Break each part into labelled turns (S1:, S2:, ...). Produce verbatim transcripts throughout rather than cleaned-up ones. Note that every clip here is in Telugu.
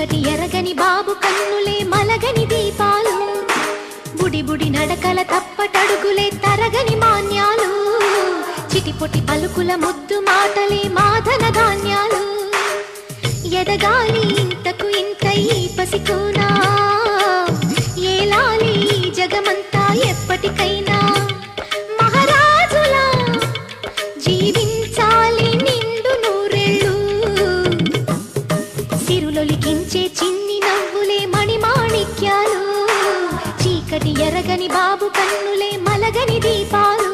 S1: చీకటి ఎరగని బాబు కన్నులే మలగని దీపాలు, బుడి బుడి నడకల తప్పటడుగులే తరగని మాన్యాలు, చిటిపొటి పలుకుల ముద్దు మాటలే మాధన ధాన్యాలు. ఎదగాలి ఇంతకు ఇంత ఈ పసికోనా, ఏలాలి జగమంతా ఎప్పటికైనా, మహారాజులా జీవించాలి నిండు నూరెళ్ళు. సిరులొలికించే చిన్ని నవ్వులే మణిమాణిక్యాలు, చీకటి ఎరగని బాబు కన్నులే మలగని దీపాలు.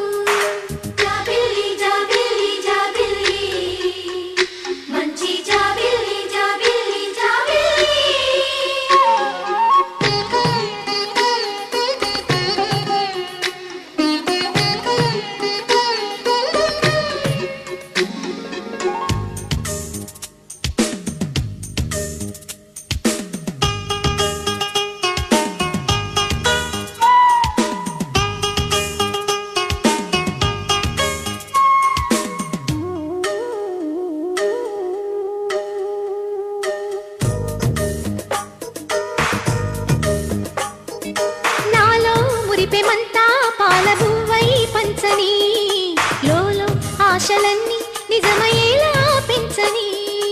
S1: ఆశలన్నీ నిజమయ్యేలా పెంచని,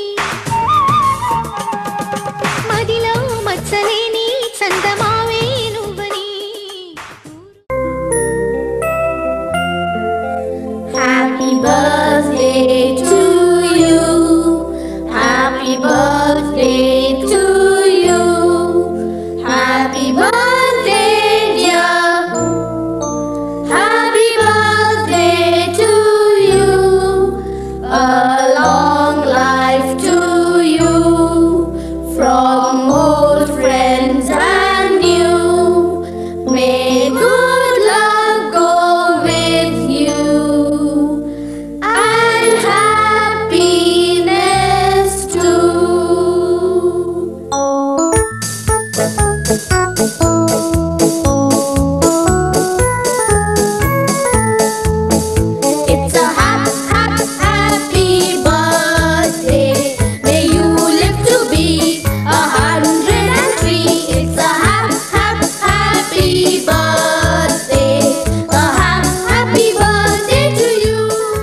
S1: మదిలో మచ్చలేని చందమావే నువ్వని.
S2: Happy birthday to you, happy birthday to you, happy birthday dear, happy birthday to you, a long life to you, from old friends and new, may good luck go with you, and happiness too. It's a happy, happy, happy birthday. May you live to be a hundred and three. It's a happy, happy, happy birthday. A happy, happy birthday to you.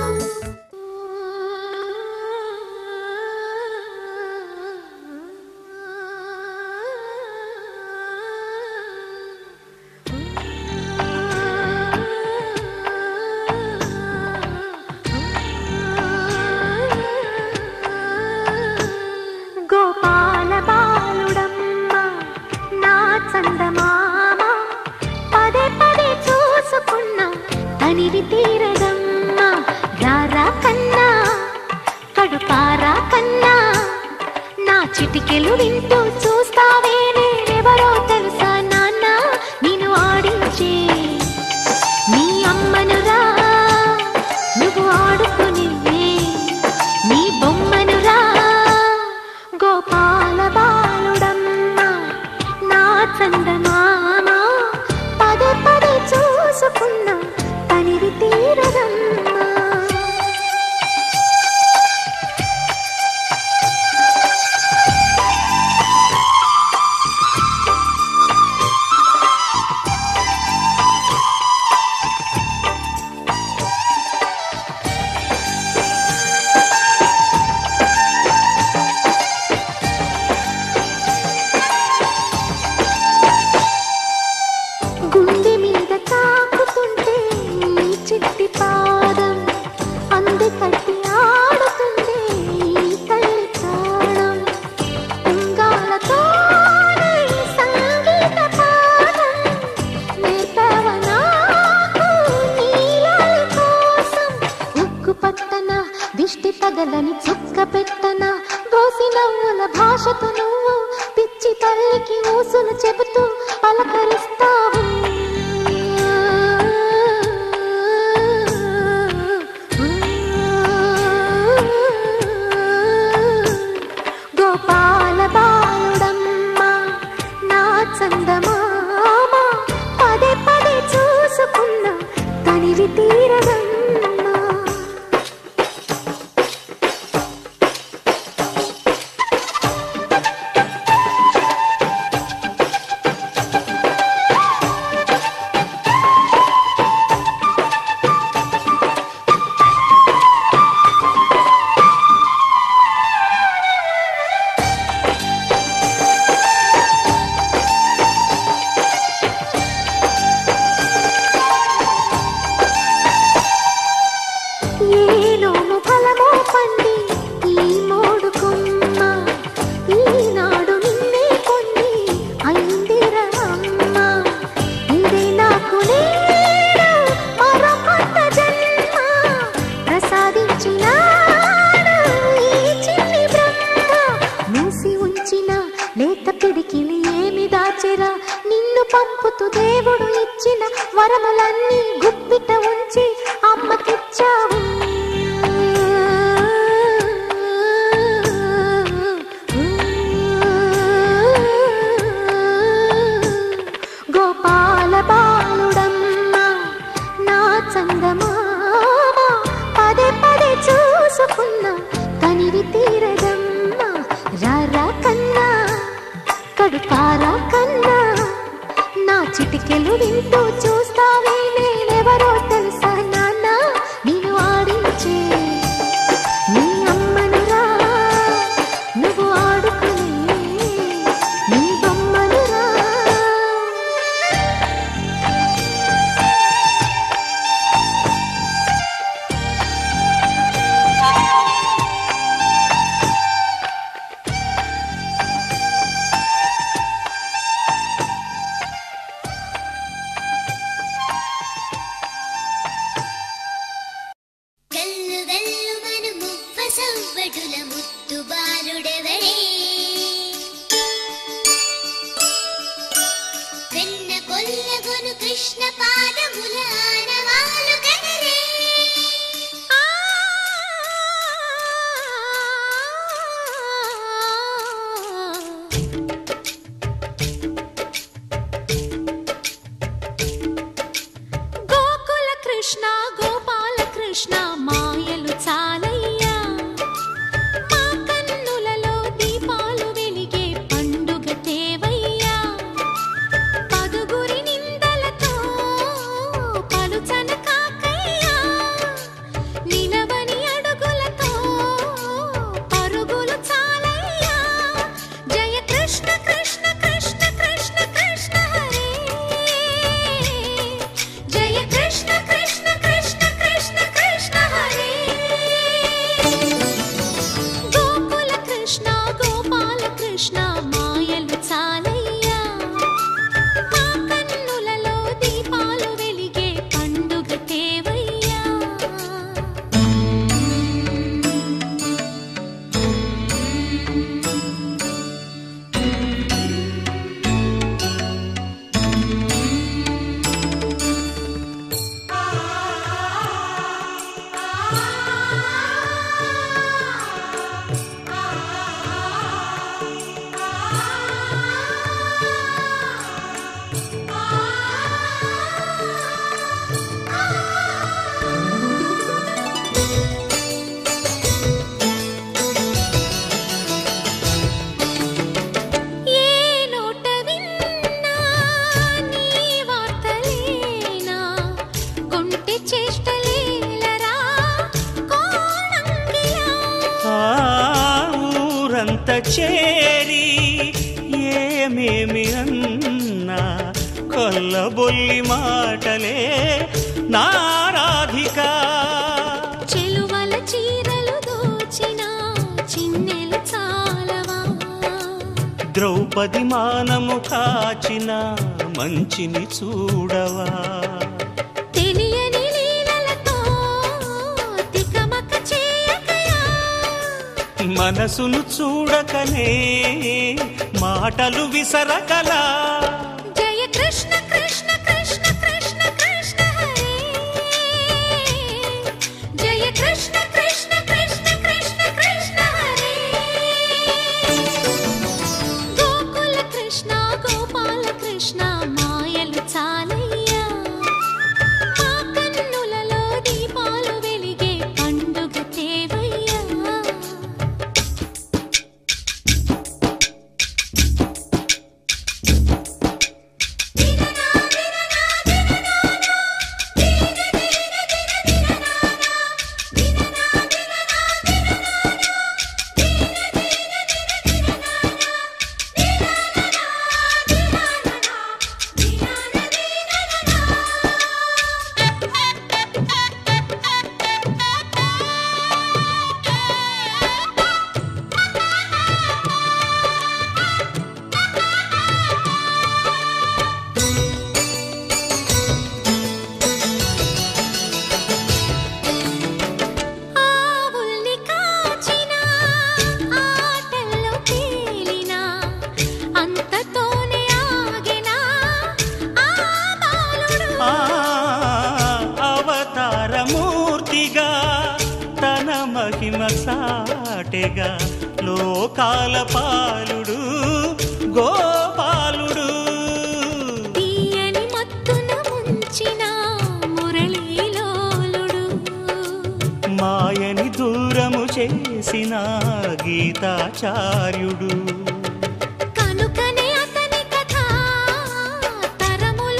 S1: Gopala బాలుడమ్మ నా చందమామ, పదే పదే చూసుకున్న తనివి తీరదమ్మ. రారా కన్నా కడుపారా కన్నా, నా చిటికెలు వింటూ చూస్తావే నేనెవరో తెలుసా నాన్న. నేను ఆడించే నీ అమ్మనురా, నువ్వు ఆడుకునే నీ బొమ్మనురా. గోపాల బాలుడమ్మ నా చందమామ, పదే పదే చూసుకున్న తనివి తీరదమ్మ. గుండె మీద తాకుతుంటే ఈ చిట్టి పాదం, అంది కట్టి ఆడుతుంది ఈ తల్లి ప్రాణం. ఉంగాలతోనే సంగీత పాఠం నేర్పావ నాకు నీలాలి కోసం. ఉక్కు పట్టన దిష్టి తగలని చుక్క పెట్టన, దోసి నవ్వుల భాషతో నువ్వు పిచ్చి తల్లికి ఊసులు చెబుతూ పలకరిస్తావు. గోపాల బాలుడమ్మ నా చందమామ, పదే పదే చూసుకున్న తనివి తీరదమ్మ. చిటికెలు వింటూ చూస్తావే నేనెవరో తెలుసా నాన్న నిన్ను ఆడించే నీ అమ్మనురా నువ్వు ఆడుకునే నీ బొమ్మనురా
S3: చేరి ఏమేమి అన్నా కొల్లబొల్లి మాటలే నారాధిక
S1: చెలువల చీరలు దోచిన చిన్నెలు చాలవా
S3: ద్రౌపది మానము కాచిన మంచిని చూడవా మనసును చూడకనే మాటలు విసరకలా
S1: జయ కృష్ణ కృష్ణ కృష్ణ కృష్ణ కృష్ణ హరే జయ కృష్ణ కృష్ణ కృష్ణ కృష్ణ కృష్ణ హరే గోకుల కృష్ణ గోపాల కృష్ణ మాయలు చాలయ్యా మా కన్నులలో దీపాలు వెలిగే పండుగ తేవయ్యా
S3: సాటెగా లోకాల పాలుడు గోపాలుడు
S1: తీయని మత్తున ముంచిన మురళీలోలుడు
S3: మాయని దూరము చేసిన గీతాచార్యుడు
S1: కనుకనే అతని కథ తరముల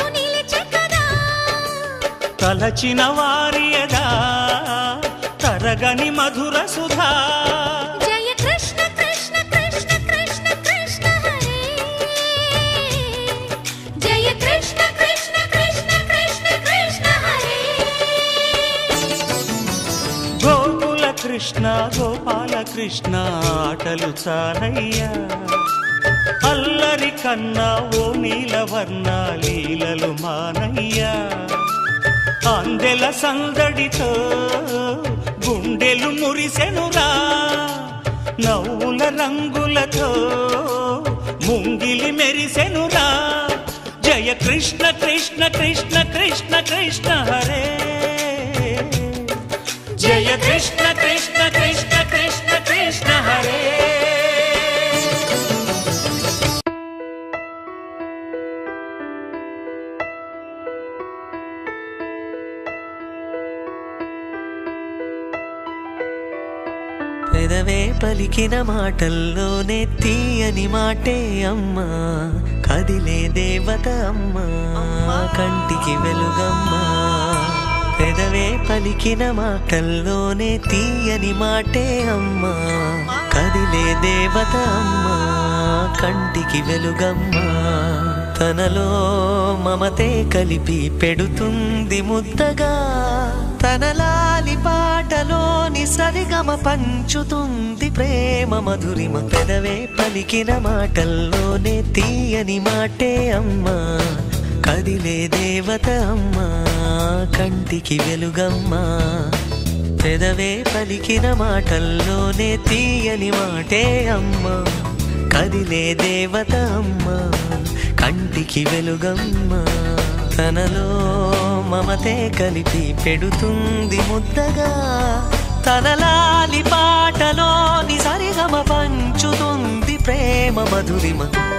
S3: తలచిన వారియదా తరగని మధుర సుధా
S1: జయ కృష్ణ కృష్ణ కృష్ణ కృష్ణ కృష్ణ హరే జయ కృష్ణ కృష్ణ కృష్ణ కృష్ణ కృష్ణ హరే
S3: గోకుల కృష్ణ గోపాల కృష్ణ ఆటలు చాలయ్యా అల్లరి కన్నా ఓ నీలవర్ణ లీలలు మానయ్యా అందెల సందడితో గుండెలు మురిసెనురా నవ్వుల రంగులతో ముంగిలి మెరిసెనురా జయ కృష్ణ కృష్ణ కృష్ణ కృష్ణ కృష్ణ హరే జయ కృష్ణ కృష్ణ కృష్ణ కృష్ణ కృష్ణ హరే
S4: పెదవే పలికిన మాటల్లోనే తీయని మాటే అమ్మా కదిలే దేవత అమ్మా కంటికి వెలుగమ్మా పెదవే పలికిన మాటల్లోనే తీయని మాటే అమ్మా కదిలే దేవత అమ్మా కంటికి వెలుగమ్మా తనలో మమతే కలిపి పెడుతుంది ముద్దగా తనలాలి పాటలోని సరిగమ పంచుతుంది ప్రేమ మధురిమ పెదవే పలికిన మాటల్లోనే తీయని మాటే అమ్మా కదిలే దేవత అమ్మా కంటికి వెలుగమ్మా పెదవే పలికిన మాటల్లోనే తీయని మాటే అమ్మా కదిలే దేవత అమ్మా కంటికి వెలుగమ్మా తనలో మమతే కలిపి పెడుతుంది ముద్దగా తనలాలి పాటలోని సరిగమ పంచుతుంది ప్రేమ మధురిమ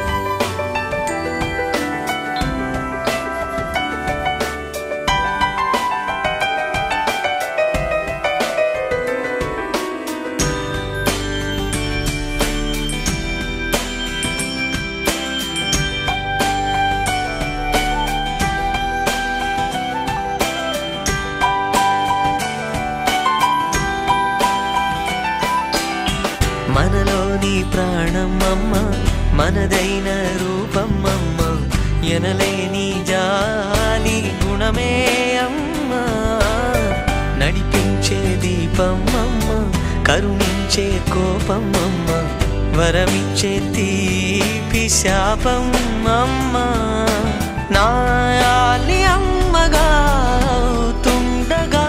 S4: మనలోని ప్రాణమమ్మ మనదైన రూపమమ్మ ఎనలేని జాలి గుణమే అమ్మ నడిపించే దీపమమ్మ కరుణించే కోపమమ్మ వరమిచ్చే తీపి శాపమమ్మ నాయాలి అమ్మగా తుండగా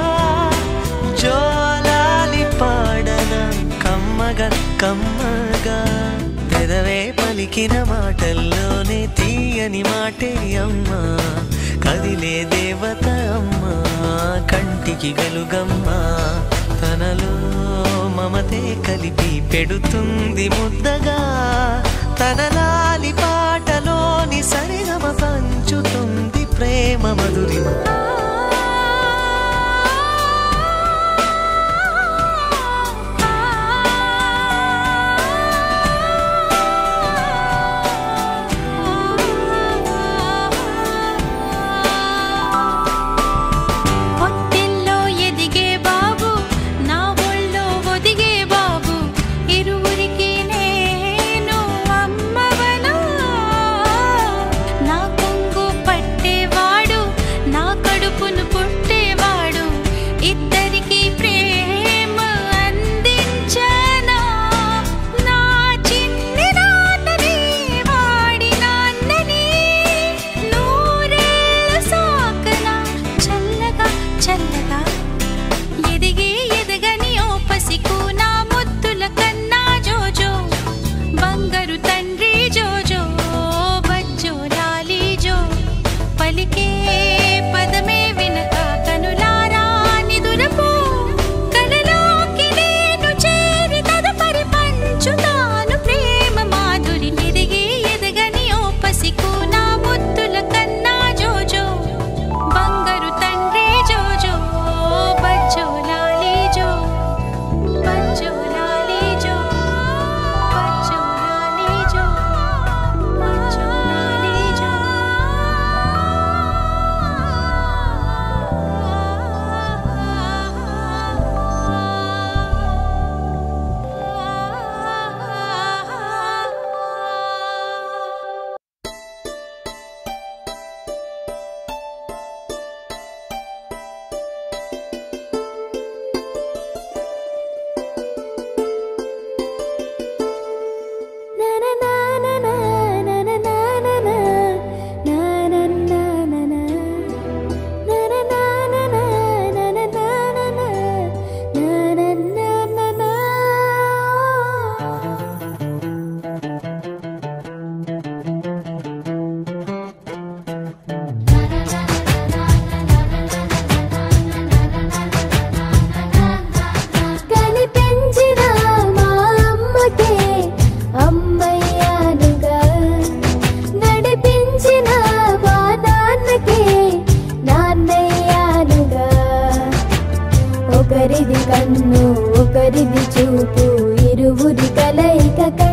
S4: జోలాలి పాడన కమ్మగా కమ్మగా పెదవే పలికిన మాటల్లోనే తీయని మాటే అమ్మా కదిలే దేవత అమ్మా కంటికి వెలుగమ్మా తనలో మమతే కలిపి పెడుతుంది ముద్దగా తనలాలి పాటలోని సరిగమ పంచుతుంది ప్రేమ మధురిమ
S1: నా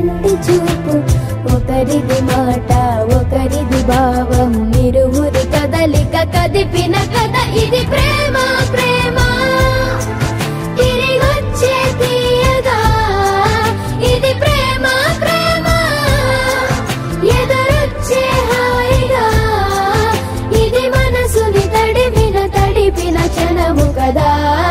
S2: కంటి చూపు ఒకరిది మాట ఒకరిది భావం ఇరువురి కదలిక కదిపిన కథ ఇది ప్రేమ ప్రేమ తిరిగొచ్చే తీయగా ఇది ప్రేమ ప్రేమ ఎదురొచ్చే హాయిగా ఇది మనసుని తడిపిన తడిపిన క్షణము కదా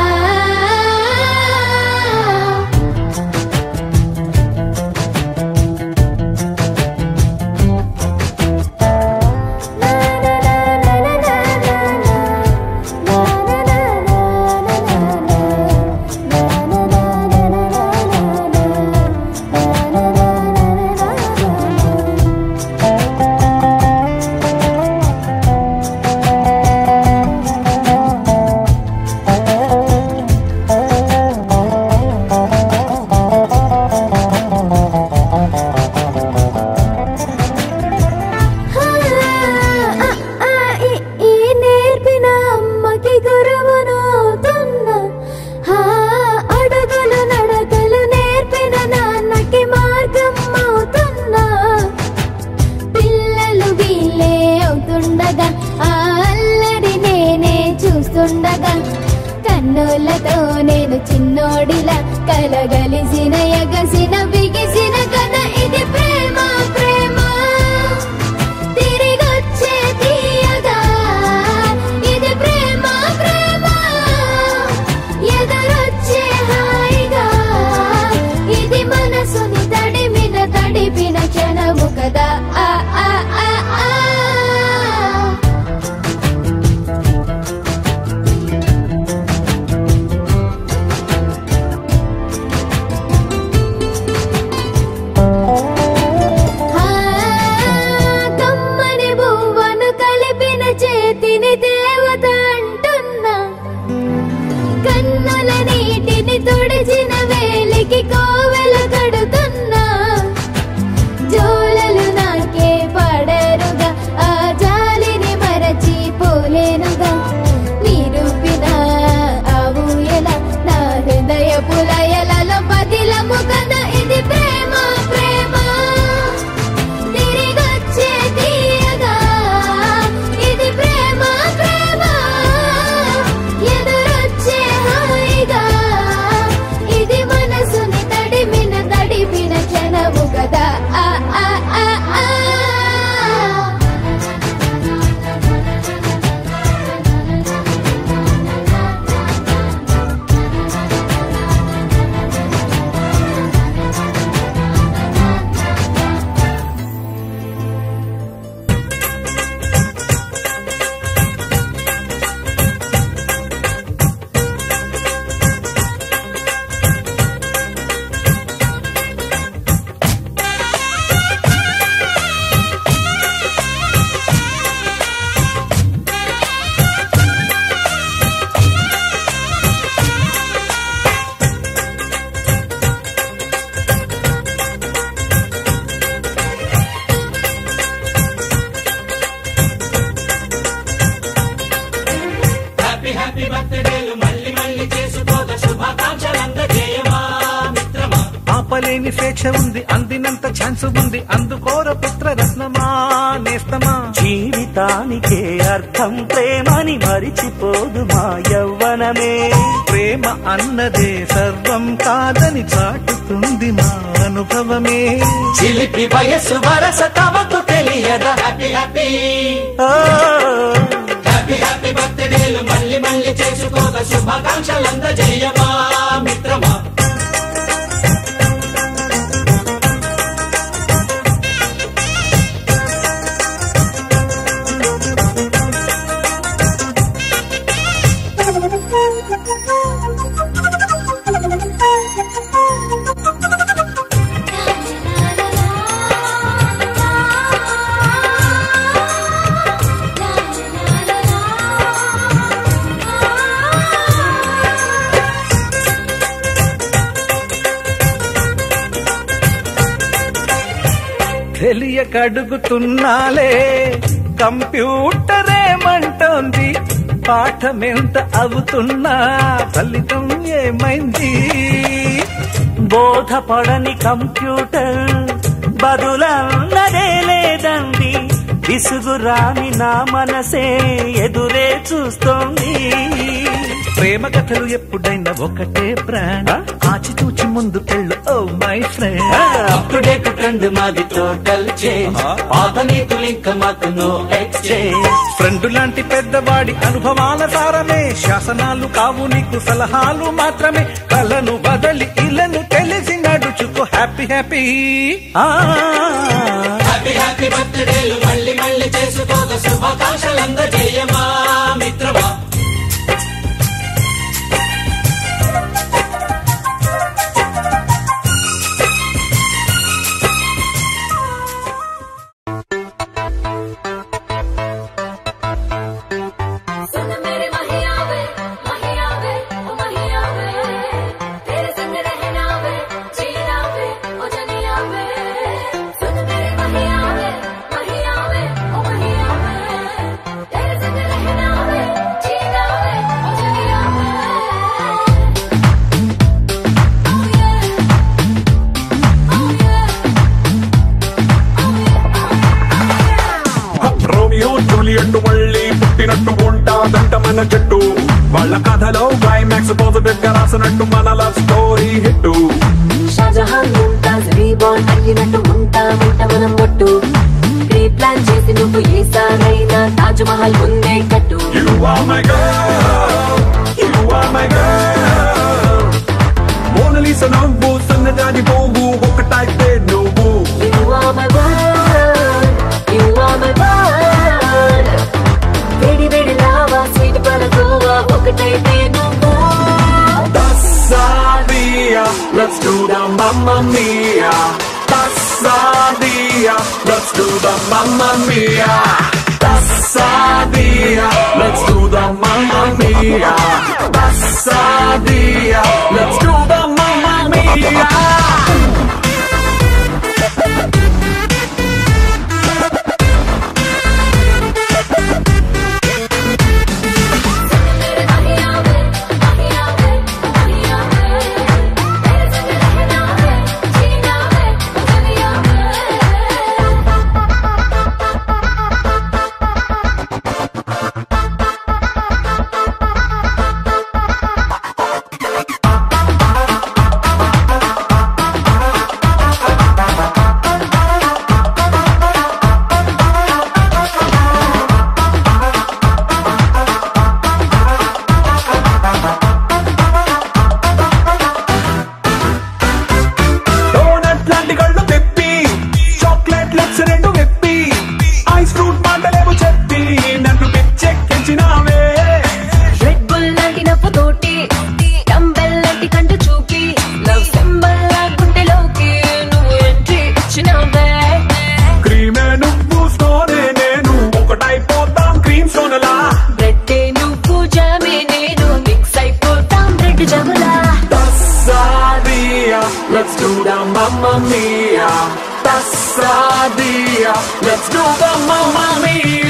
S2: కన్నులతో నేను చిన్నోడిలా కలగలిసిన ఎగసిన బిగిసిన కథ ఇది ప్రేమ ప్రేమ తిరిగొచ్చే తీయగా ఇది ప్రేమ ప్రేమ ఎదురొచ్చే హాయిగా ఇది మనసుని తడిమిన తడిపిన క్షణము కదా ఆ ఆ ఆ ఆ దేవత అంటున్నా కన్నుల నీటిని తుడిచిన వేలికి కోవెల కడుతున్నా జోలలు నాకే పడరుగా ఆ జాలిని మరచి పోలేనుగా నిరూపిన ఆ ఊయల నా హృదయ పులయలలో పదిలము కదా ఇది ప్రేమ ప్రేమ తిరిగొచ్చే తీయగా ఇది ప్రేమ ప్రేమ ఎదురొచ్చే హాయిగా ఇది మనసుని తడిమిన తడిపిన క్షణము కదా ఆ ఆ ఆ ఆ
S3: హ్యాపీ బర్త్డేలు మళ్ళీ మళ్ళీ చేసుకోక శుభాకాంక్షలందజేయమా మిత్రమా
S5: ఆపలేని స్వేచ్ఛ ఉంది అందినంత ఛాన్స్ ఉంది అందుకోర పుత్ర రత్నమా నేస్తమా
S4: జీవితానికే అర్థం ప్రేమని మరిచిపోదు మా యవ్వనమే
S5: ప్రేమ అన్నదే సర్వం కాదని చాటుతుంది మా అనుభవమే
S3: చిలిపి వయస్సు వరస తమకు తెలియదా హ్యాపీ హ్యాపీ హ్యాపీ హ్యాపీ బర్త్డేలు మళ్ళీ మళ్ళీ చేసుకోక శుభాకాంక్షలందజేయమా మిత్రమా
S5: తెలియక అడుగుతున్నాలే కంప్యూటర్ ఏమంటోంది పాఠమెంత అవుతున్నా ఫలితం ఏమైంది
S4: బోధపడని కంప్యూటర్ బదులన్నదే లేదండి విసుగురాని నా మనసే ఎదురే చూస్తోంది
S5: ప్రేమ కథలు ఎప్పుడైనా ఒకటే ప్రాణ ఆచితూచి ముందుకెళ్ళు oh my friend
S3: up to date trend మాది టోటల్ చేంజ్ పాత నీతులు ఇంకా మాకు నో ఎక్స్చేంజ్
S5: ఫ్రెండ్ లాంటి పెద్దవాడి అనుభవాల సారమే శాసనాలు కావు నీకు సలహాలు మాత్రమే కలను బదలి ఇలను తెలిసి నడుచుకో హ్యాపీ హ్యాపీ
S3: హ్యాపీ హ్యాపీ బర్త్డేలు మళ్ళీ మళ్ళీ చేసుకోక శుభాకాంక్షలందజేయమా మిత్రమా
S6: మన జట్టు వాళ్ళ కథలో క్లైమాక్స్ పాజిటివ్ గా రాసినట్టు మన love story hit
S7: Shahjahan Mumtaz reborn అయ్యినట్టు ఉంటామంట మనం ఒట్టు ప్రీ ప్లాన్ చేసి నువ్వు ఏసారైనా తాజ్ మహల్ ముందే కట్టు
S6: You are my girl, you are my girl మోనలీసా నవ్వు సన్నజాజి పువ్వు ఒకటైతే నువ్వు
S7: You are my world, you are my world వేడి వేడి లావా స్వీట్ పలకోవా ఒకటైతే నువ్వు
S6: Tassadia, let's do the Mamma Mia Tassadia, let's do the Mamma Mia Tassadia, let's do the Mamma Mia Tassadia, let's do the Mamma Mia Let's do the Mamma Mia Tassadia, let's do the Mamma Mia